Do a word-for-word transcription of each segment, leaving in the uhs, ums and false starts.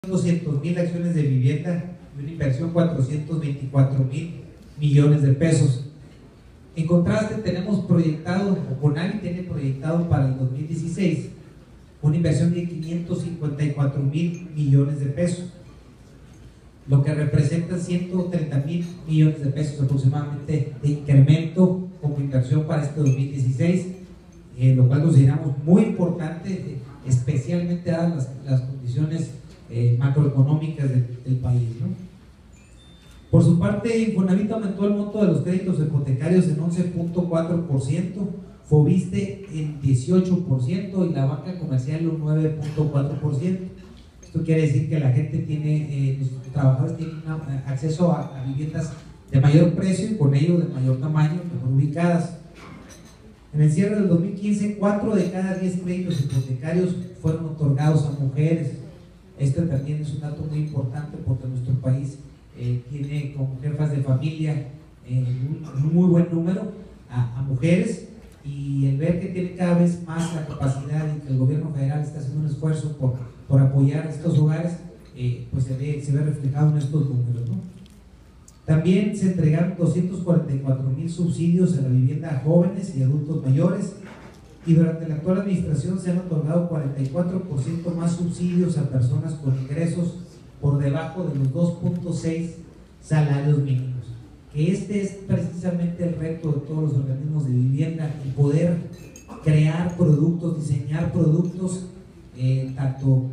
doscientos mil acciones de vivienda y una inversión de cuatrocientos veinticuatro mil millones de pesos. En contraste, tenemos proyectado, o CONAVI tiene proyectado para el dos mil dieciséis una inversión de quinientos cincuenta y cuatro mil millones de pesos, lo que representa ciento treinta mil millones de pesos aproximadamente de incremento como inversión para este dos mil dieciséis, eh, lo cual consideramos muy importante, eh, especialmente dadas las, las condiciones eh, macroeconómicas de, del país, ¿no? Por su parte, Infonavit aumentó el monto de los créditos hipotecarios en once punto cuatro por ciento, Foviste en dieciocho por ciento y la banca comercial en nueve punto cuatro por ciento. Esto quiere decir que la gente tiene, eh, los trabajadores tienen una, acceso a, a viviendas de mayor precio y con ello de mayor tamaño, mejor ubicadas. En el cierre del dos mil quince, cuatro de cada diez créditos hipotecarios fueron otorgados a mujeres. Este también es un dato muy importante porque nuestro país eh, tiene como jefas de familia eh, un, un muy buen número a, a mujeres, y el ver que tiene cada vez más la capacidad y que el gobierno federal está haciendo un esfuerzo por, por apoyar a estos hogares, eh, pues se ve, se ve reflejado en estos números, ¿no? También se entregaron doscientos cuarenta y cuatro mil subsidios a la vivienda a jóvenes y adultos mayores, y durante la actual administración se han otorgado cuarenta y cuatro por ciento más subsidios a personas con ingresos por debajo de los dos punto seis salarios mínimos, que este es precisamente el reto de todos los organismos de vivienda, el poder crear productos, diseñar productos, eh, tanto,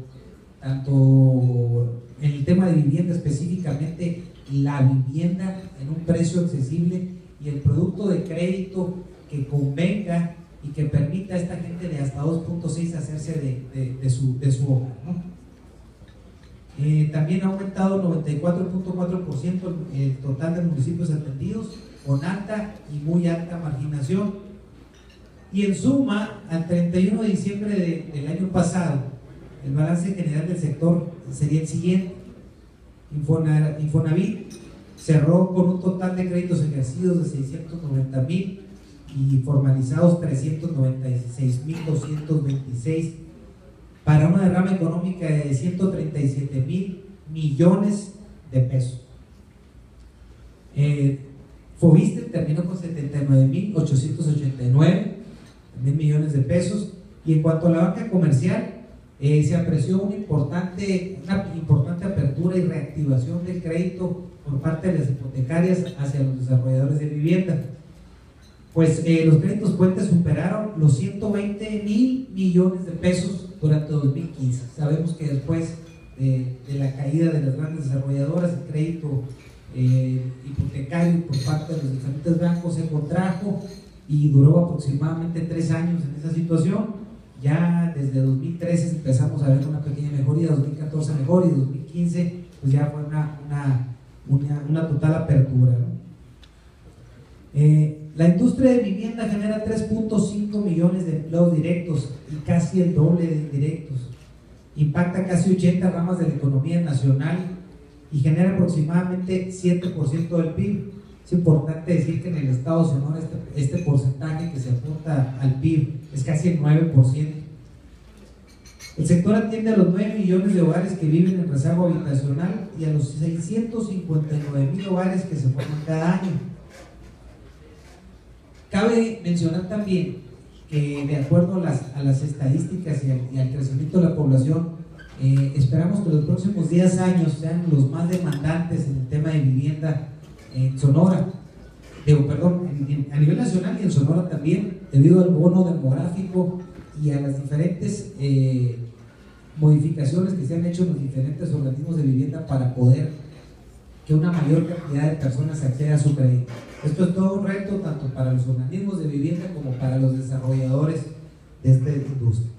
tanto en el tema de vivienda, específicamente la vivienda en un precio accesible y el producto de crédito que convenga y que permita a esta gente de hasta dos punto seis hacerse de, de, de, su, de su hogar, ¿no? Eh, también ha aumentado noventa y cuatro punto cuatro por ciento el total de municipios atendidos con alta y muy alta marginación. Y en suma, al treinta y uno de diciembre de, del año pasado, el balance general del sector sería el siguiente. Infonavit cerró con un total de créditos ejercidos de seiscientos noventa mil y formalizados trescientos noventa y seis mil doscientos veintiséis, para una derrama económica de ciento treinta y siete mil millones de pesos. Eh, Foviste terminó con setenta y nueve mil ochocientos ochenta y nueve mil millones de pesos, y en cuanto a la banca comercial, eh, se apreció una importante, una importante apertura y reactivación del crédito por parte de las hipotecarias hacia los desarrolladores de vivienda. Pues eh, los créditos puentes superaron los ciento veinte mil millones de pesos durante dos mil quince. Sabemos que después de, de la caída de las grandes desarrolladoras, el crédito eh, hipotecario por parte de los diferentes bancos se contrajo y duró aproximadamente tres años en esa situación. Ya desde dos mil trece empezamos a ver una pequeña mejoría, dos mil catorce mejor, y dos mil quince pues ya fue una, una, una, una total apertura, ¿no? Eh, la industria de vivienda genera tres punto cinco millones de empleos directos y casi el doble de indirectos. Impacta casi ochenta ramas de la economía nacional y genera aproximadamente siete por ciento del P I B. Es importante decir que en el estado de Sonora este, este porcentaje que se aporta al P I B es casi el nueve por ciento. El sector atiende a los nueve millones de hogares que viven en rezago habitacional y a los seiscientos cincuenta y nueve mil hogares que se forman cada año. Cabe mencionar también que, de acuerdo a las, a las estadísticas y al, y al crecimiento de la población, eh, esperamos que los próximos diez años sean los más demandantes en el tema de vivienda en Sonora, digo, perdón, en, en, a nivel nacional y en Sonora también, debido al bono demográfico y a las diferentes eh, modificaciones que se han hecho en los diferentes organismos de vivienda para poder que una mayor cantidad de personas acceda a su crédito. Esto es todo un reto tanto para los organismos de vivienda como para los desarrolladores de esta industria.